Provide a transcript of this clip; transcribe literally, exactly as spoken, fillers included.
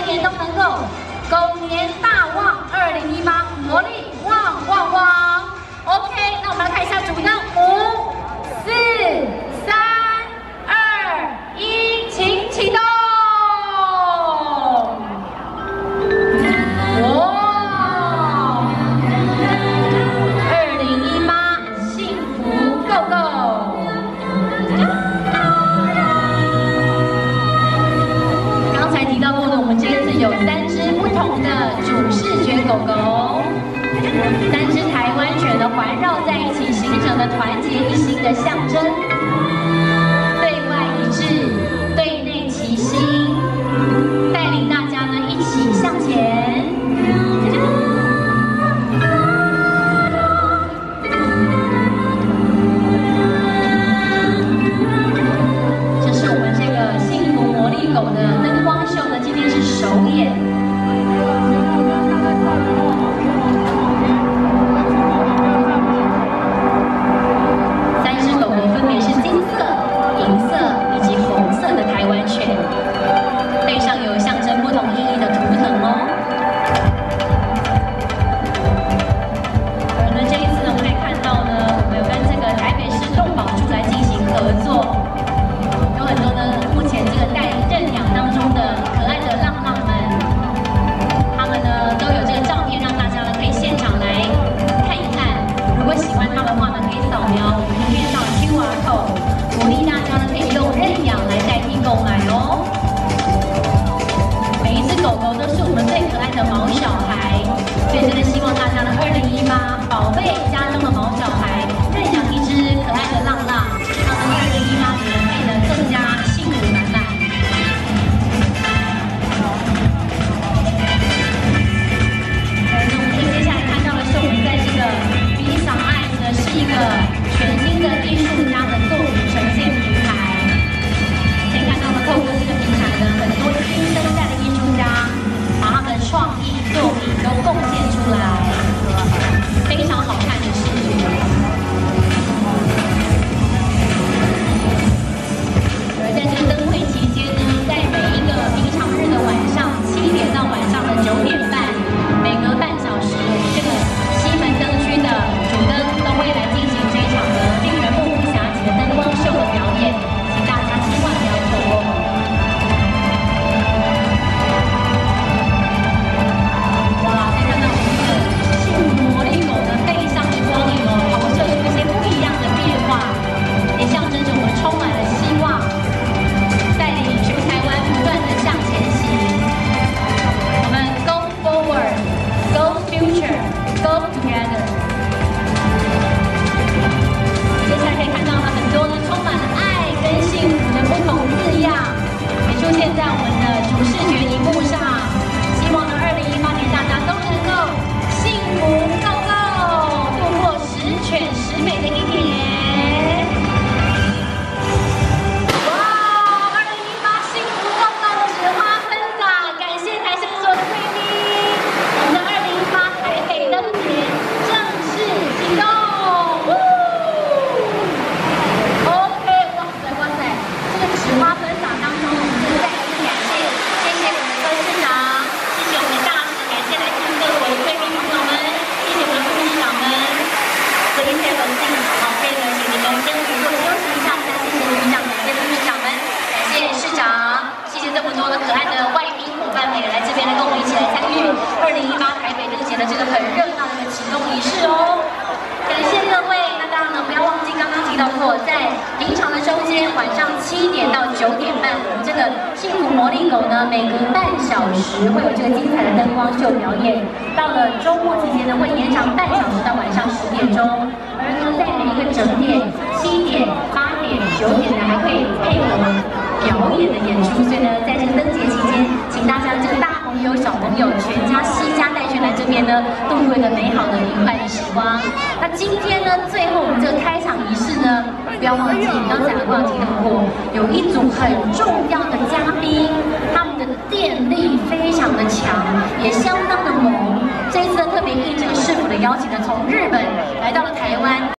年都能够狗年大旺，二零一八活力旺旺旺。OK， 那我们来看一下主灯，五、四、三、二、一，请启动。 有三只不同的主视觉狗狗，三只台湾犬的环绕在一起，形成了团结一心的象征。对外一致，对内齐心，带领大家呢一起向前。这是我们这个幸福魔力狗的灯光秀呢，今天是首演。 三只狗狗分别是金色、银色以及红色的台湾犬，背上有象征不同意义的图腾哦。而呢，这一次呢，我们可以看到呢，我们有跟这个台北市动保处来进行合作，有很多呢，目前这个待认养当中的可爱的浪浪们。 他们呢都有这个照片，让大家呢可以现场来看一看。如果喜欢它的话呢，可以扫描影片上的 Q R code， 鼓励大家呢可以用认养来代替购买哦。每一只狗狗都是我们最可爱的毛小孩，所以真的希望大家呢，二零一八宝贝家中的毛小孩，认养一只可爱的浪浪，让我们二零一八年可以呢更加幸福满满。 是一个全新的艺术家的作品呈现平台，可以看到呢，透过这个平台呢，很多新生代的艺术家把他们的创意作品都贡献出来，非常好看的视觉。而在这个灯会期间呢，在每一个平常日的晚上七点到晚上的九点半，每隔半小时，这个西门灯区的主灯。 都会来进行这一场的令人目不暇接的灯光秀的表演，请大家千万不要错过。哇，可以看到我们这个幸福魔力狗的背上的光影哦，投射出一些不一样的变化，也象征着我们充满了希望，带领全台湾不断的向前行。我们 go forward, go future, go together。 接下来可以看到了很多呢，充满了爱跟幸福的不同字样，也出现在我们的主视觉荧幕上。希望呢，二零一八年大家都能够幸福够够，度过十全十美的一年。哇，二零一八幸福够够的纸花喷洒，感谢台下所有的贵宾。我们的二零一八台北灯节正式启动。 纸花分享当中，我们真的再一次感谢，谢谢我们的市长，谢谢我们的大使，感谢来自各国的贵宾朋友们，谢谢我们的副市长们，这一切荣幸，好，可以呢，请你们先不用休息一下，再谢谢市长，感谢副市长们，感谢市长，谢谢这么多的可爱的外宾伙伴们也来这边来跟我们一起来参与二零一八台北灯节的这个很热闹的一个启动仪式哦，感谢各位。 不要忘记刚刚提到过，在平常的周间晚上七点到九点半，我们这个幸福魔力狗呢，每隔半小时会有这个精彩的灯光秀表演。到了周末期间呢，会延长半小时到晚上十点钟。而呢，在每一个整点七点、八点、九点呢，还会配合表演的演出。所以呢，在这个灯节期间，请大家这个大朋友、小朋友全家携家带眷来这边呢，度过一个美好的愉快的时光。那今天呢，最后我们这个开场仪式呢，不要忘记刚才有忘提到过，有一组很重要的嘉宾，他们的电力非常的强，也相当的猛。这一次呢，特别应这个市府的邀请呢，从日本来到了台湾。